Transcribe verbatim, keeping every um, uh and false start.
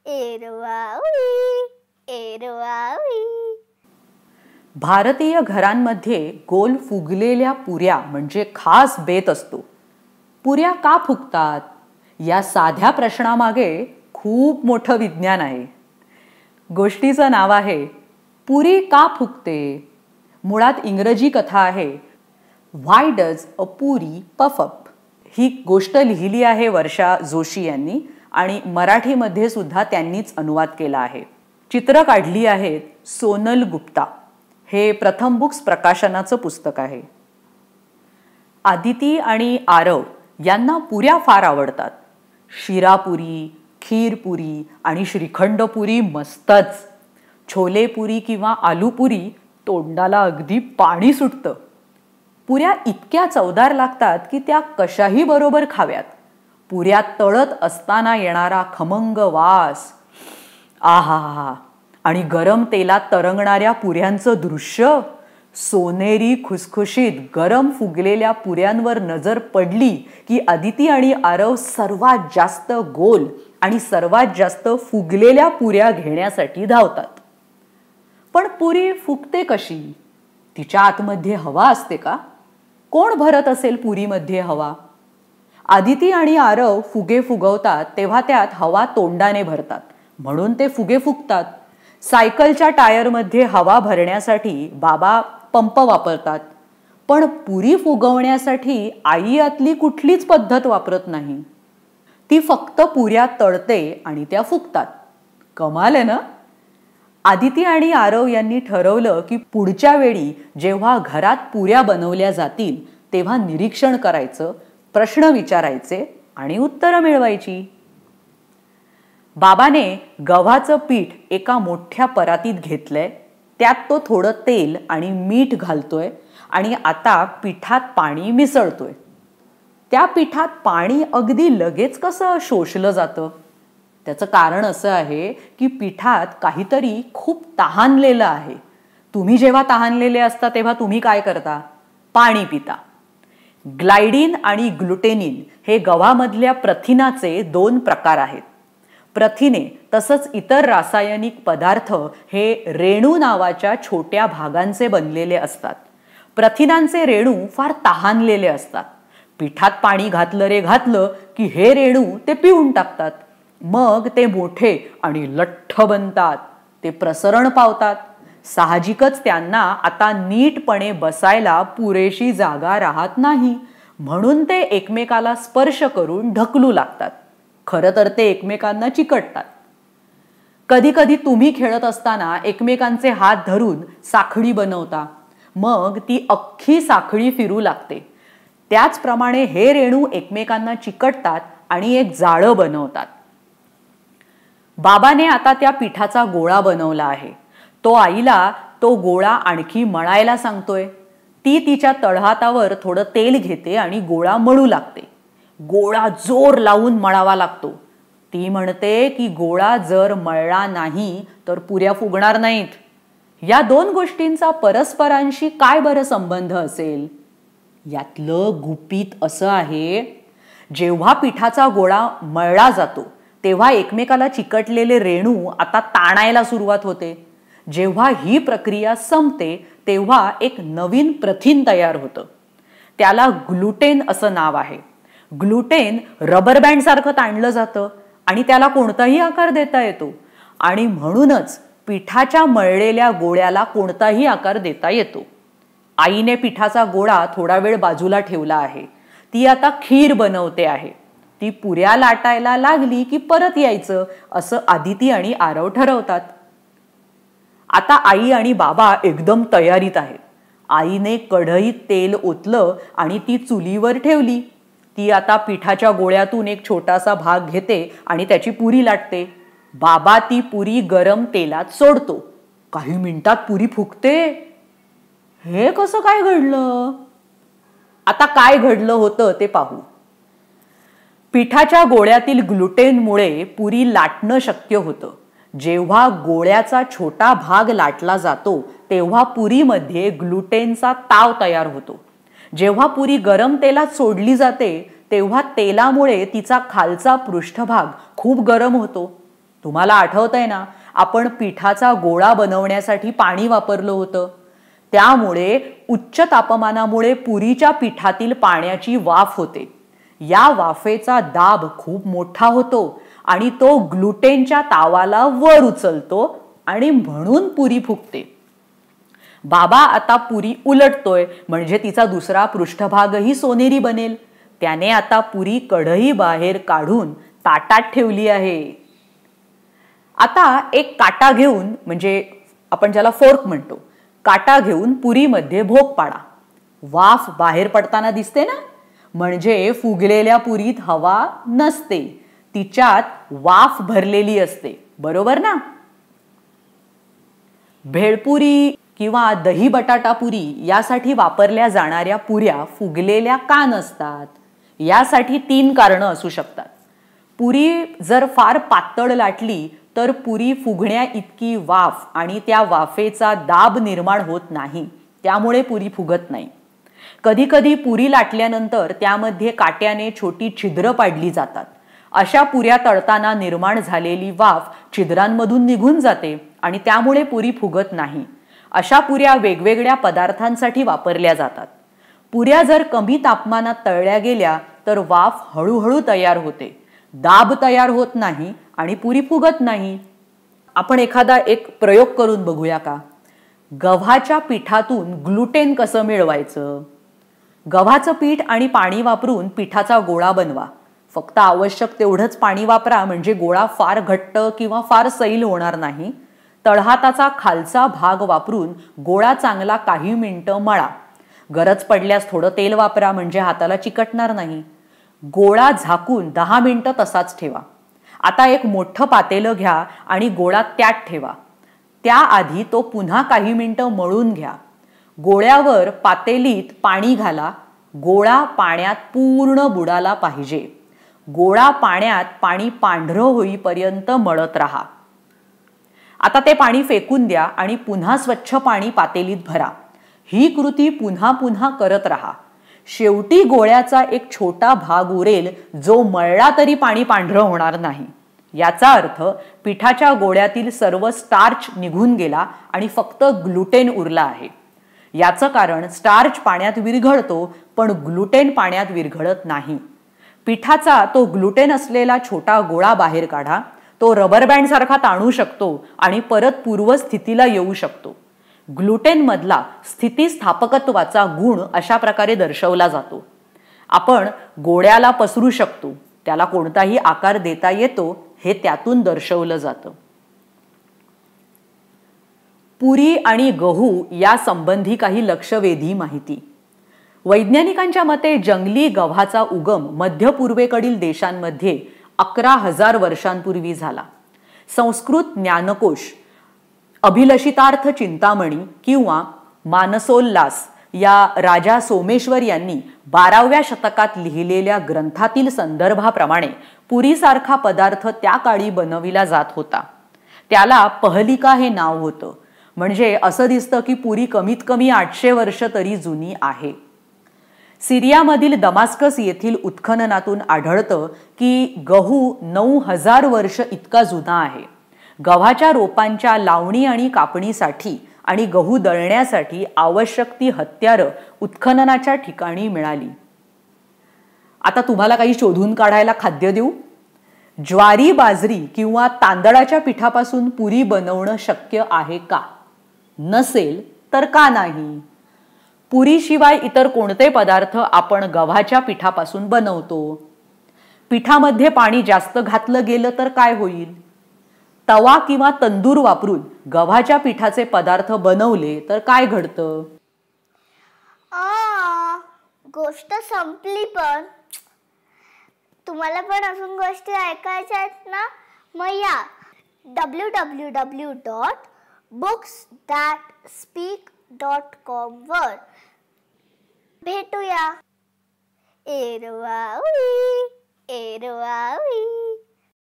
एरवावी एरवावी. भारतीय घरांमध्ये गोल फुगलेल्या पुऱ्या म्हणजे खास बेत असतो. पुऱ्या का फुगतात या साध्या प्रश्नामागे खूप मोठं विज्ञान आहे. गोष्टीचं नाव आहे पुरी का फुगते. मुळात इंग्रजी कथा आहे why does a puri puff up. ही गोष्ट लिहिली आहे वर्षा जोशी यांनी आणि मराठीमध्ये सुद्धा त्यांनीच अनुवाद केला आहे. चित्र काढली आहेत सोनल गुप्ता. हे प्रथम बुक्स प्रकाशनाचं पुस्तक आहे. आदिती आणि आरव यांना पुऱ्या फार आवडतात. शिरापुरी, खीरपुरी आणि श्रीखंडपुरी मस्तच. छोलेपुरी किंवा आलूपुरी तोंडाला अगदी पाणी सुटतं. पुऱ्या इतक्या चवदार लागतात की त्या कशाही बरोबर खाव्यात. पुऱ्या तळत असताना येणारा खमंग वास, आहा, आणि गरम तेलात तरंगणाऱ्या पुऱ्यांचं दृश्य. सोनेरी खुसखुशीत गरम फुगलेल्या पुऱ्यांवर नजर पडली की आदिती आणि आरव सर्वात जास्त गोल आणि सर्वात जास्त फुगलेल्या पुऱ्या घेण्यासाठी धावतात. पण पुरी फुगते कशी? तिच्या आतमध्ये हवा असते का? कोण भरत असेल पुरीमध्ये हवा? आदिती आणि आरव फुगे फुगवतात तेव्हा त्यात हवा तोंडाने भरतात म्हणून ते फुगे फुगतात. सायकलच्या टायरमध्ये हवा भरण्यासाठी बाबा पंप वापरतात. पण पुरी फुगवण्यासाठी आई यातली कुठलीच पद्धत वापरत नाही. ती फक्त पुऱ्या तळते आणि त्या फुगतात. कमाल आहे ना? आदिती आणि आरव यांनी ठरवलं की पुढच्या वेळी जेव्हा घरात पुऱ्या बनवल्या जातील तेव्हा निरीक्षण करायचं, प्रश्न विचारायचे आणि उत्तरं मिळवायची. बाबाने गव्हाचं पीठ एका मोठ्या परातीत घेतलंय. त्यात तो थोडं तेल आणि मीठ घालतोय आणि आता पिठात पाणी मिसळतोय. त्या पिठात पाणी अगदी लगेच कसं शोषलं जातं? त्याचं कारण असं आहे की पिठात काहीतरी खूप तहानलेलं आहे. तुम्ही जेव्हा तहानलेले असता तेव्हा तुम्ही काय करता? पाणी पिता. ग्लायडिन आणि ग्लुटेनिन हे गव्हामधल्या प्रथिनाचे दोन प्रकार आहेत. प्रथिने तसंच इतर रासायनिक पदार्थ हे रेणू नावाच्या छोट्या भागांचे बनलेले असतात. प्रथिनांचे रेणू फार तहानलेले असतात. पिठात पाणी घातलं रे घातलं की हे रेणू ते पिऊन टाकतात. मग ते मोठे आणि लठ्ठ बनतात. ते प्रसरण पावतात. साहजिकच त्यांना आता नीटपणे बसायला पुरेशी जागा राहत नाही म्हणून ते एकमेकाला स्पर्श करून ढकलू लागतात. खरं तर ते एकमेकांना चिकटतात. कधी कधी तुम्ही खेळत असताना एकमेकांचे हात धरून साखळी बनवता. मग ती अख्खी साखळी फिरू लागते. त्याचप्रमाणे हे रेणू एकमेकांना चिकटतात आणि एक जाळं बनवतात. बाबाने आता त्या पिठाचा गोळा बनवला आहे. तो आईला तो गोळा आणखी मळायला सांगतोय. ती तिच्या तळहातावर थोडं तेल घेते आणि गोळा मळू लागते. गोळा जोर लावून मळावा लागतो. ती म्हणते की गोळा जर मळला नाही तर पुऱ्या फुगणार नाहीत. या दोन गोष्टींचा परस्परांशी काय बरं संबंध असेल? यातलं गुपित असं आहे, जेव्हा पिठाचा गोळा मळला जातो तेव्हा एकमेकाला चिकटलेले रेणू आता ताणायला सुरुवात होते. जेव्हा ही प्रक्रिया संपते तेव्हा एक नवीन प्रथिन तयार होतं. त्याला ग्लुटेन असं नाव आहे. ग्लुटेन रबर बँड सारखं ताणलं जातं आणि त्याला कोणताही आकार देता येतो आणि म्हणूनच पिठाच्या मळलेल्या गोळ्याला कोणताही आकार देता येतो. आईने पिठाचा गोळा थोडा वेळ बाजूला ठेवला आहे. ती आता खीर बनवते आहे. ती पुऱ्या लाटायला लागली की परत यायचं असं आदिती आणि आरव ठरवतात. आता आई आणि बाबा एकदम तयारीत आहेत. आईने कढईत तेल ओतलं आणि ती चुलीवर ठेवली. ती आता पिठाच्या गोळ्यातून एक छोटासा भाग घेते आणि त्याची पुरी लाटते. बाबा ती पुरी गरम तेलात सोडतो. काही मिनिटात पुरी फुगते. हे कसं काय घडलं? आता काय घडलं होतं ते पाहू. पिठाच्या गोळ्यातील ग्लुटेनमुळे पुरी लाटणं शक्य होतं. जेव्हा गोळ्याचा छोटा भाग लाटला जातो तेव्हा पुरीमध्ये ग्लुटेनचा ताव तयार होतो. जेव्हा पुरी गरम तेलात सोडली जाते तेव्हा तेलामुळे तिचा खालचा पृष्ठभाग खूप गरम होतो. तुम्हाला आठवतंय ना, आपण पिठाचा गोळा बनवण्यासाठी पाणी वापरलं होतं. त्यामुळे उच्च तापमानामुळे पुरीच्या पिठातील पाण्याची वाफ होते. या वाफेचा दाब खूप मोठा होतो आणि तो ग्लुटेनच्या तावाला वर उचलतो आणि म्हणून पुरी फुगते. बाबा आता पुरी उलटतोय म्हणजे तिचा दुसरा पृष्ठभागही सोनेरी बनेल. त्याने आता पुरी कढई बाहेर काढून ताटात ठेवली आहे. आता एक काटा घेऊन, म्हणजे आपण ज्याला फोर्क म्हणतो, काटा घेऊन पुरीमध्ये भोक पाडा. वाफ बाहेर पडताना दिसते ना, म्हणजे फुगलेल्या पुरीत हवा नसते, तिच्यात वाफ भरलेली असते. बरोबर ना? भेळपुरी किंवा दही बटाटा पुरी यासाठी वापरल्या जाणाऱ्या पुऱ्या फुगलेल्या का नसतात? यासाठी तीन कारणं असू शकतात. पुरी जर फार पातळ लाटली तर पुरी फुगण्या इतकी वाफ आणि त्या वाफेचा दाब निर्माण होत नाही, त्यामुळे पुरी फुगत नाही. कधी कधी पुरी लाटल्यानंतर त्यामध्ये काट्याने छोटी छिद्र पाडली जातात. अशा पुऱ्या तळताना निर्माण झालेली वाफ छिद्रांमधून निघून जाते आणि त्यामुळे पुरी फुगत नाही. अशा पुऱ्या वेगवेगळ्या पदार्थांसाठी वापरल्या जातात. पुऱ्या जर कमी तापमानात तळल्या गेल्या तर वाफ हळूहळू तयार होते, दाब तयार होत नाही आणि पुरी फुगत नाही. आपण एखादा एक प्रयोग करून बघूया का? गव्हाच्या पिठातून ग्लुटेन कसं मिळवायचं? गव्हाचं पीठ आणि पाणी वापरून पिठाचा गोळा बनवा. फक्त आवश्यक तेवढंच पाणी वापरा, म्हणजे गोळा फार घट्ट किंवा फार सैल होणार नाही. तळहाताचा खालचा भाग वापरून गोळा चांगला काही मिनिटं मळा. गरज पडल्यास थोडं तेल वापरा, म्हणजे हाताला चिकटणार नाही. गोळा झाकून दहा मिनिटं तसाच ठेवा. आता एक मोठं पातेलं घ्या आणि गोळा त्यात ठेवा. त्याआधी तो पुन्हा काही मिनिटं मळून घ्या. गोळ्यावर पातेलीत पाणी घाला. गोळा पाण्यात पूर्ण बुडाला पाहिजे. गोळा पाण्यात पाणी पांढरं होईपर्यंत मळत राहा. आता ते पाणी फेकून द्या आणि पुन्हा स्वच्छ पाणी पातेलीत भरा. ही कृती पुन्हा पुन्हा करत राहा. शेवटी गोळ्याचा एक छोटा भाग उरेल, जो मळला तरी पाणी पांढरं होणार नाही. याचा अर्थ पिठाच्या गोळ्यातील सर्व स्टार्च निघून गेला आणि फक्त ग्लुटेन उरला आहे. याचं कारण स्टार्च पाण्यात विरघळतो, पण ग्लुटेन पाण्यात विरघळत नाही. पिठाचा तो ग्लुटेन असलेला छोटा गोळा बाहेर काढा. तो रबर बँड सारखा ताणू शकतो आणि परत पूर्वस्थितीला येऊ शकतो. ग्लुटेन मधला स्थितिस्थापकत्वाचा गुण अशा प्रकारे दर्शवला जातो. आपण गोळ्याला पसरू शकतो, त्याला कोणताही आकार देता येतो, हे त्यातून दर्शवलं जातं. पुरी आणि गहू या संबंधी काही लक्षवेधी माहिती. वैज्ञानिकांच्या मते जंगली गव्हाचा उगम मध्य पूर्वेकडील देशांमध्ये अकरा हजार वर्षांपूर्वी झाला. संस्कृत ज्ञानकोश, अभिलषितार्थ चिंतामणी किंवा मानसोल्लास या राजा सोमेश्वर यांनी बाराव्या शतकात लिहिलेल्या ग्रंथातील संदर्भाप्रमाणे पुरीसारखा पदार्थ त्या काळी बनविला जात होता. त्याला पहलिका हे नाव होतं. म्हणजे असं दिसतं की पुरी कमीत कमी आठशे वर्ष तरी जुनी आहे. सिरियामधील दमास्कस येथील उत्खननातून आढळतं की गहू नऊ हजार वर्ष इतका जुना आहे. गव्हाच्या रोपांच्या लावणी आणि कापणीसाठी आणि गहू दळण्यासाठी आवश्यक ती हत्यारं उत्खननाच्या ठिकाणी मिळाली. आता तुम्हाला काही शोधून काढायला खाद्य देऊ. ज्वारी, बाजरी किंवा तांदळाच्या पिठापासून पुरी बनवणं शक्य आहे का? नसेल तर का नाही? पुरीशिवाय इतर कोणते पदार्थ आपण गव्हाच्या पिठापासून बनवतो? पिठामध्ये पाणी जास्त घातलं गेलं तर काय होईल? तवा किंवा तंदूर वापरून गव्हाच्या पिठाचे पदार्थ बनवले तर काय घडतं? आ गोष्ट संपली. पण तुम्हाला पण अजून गोष्टी ऐकायच्या आहेत ना? मग या W W W dot books that speak dot com वर भेटूया. एरवावी एरवावी.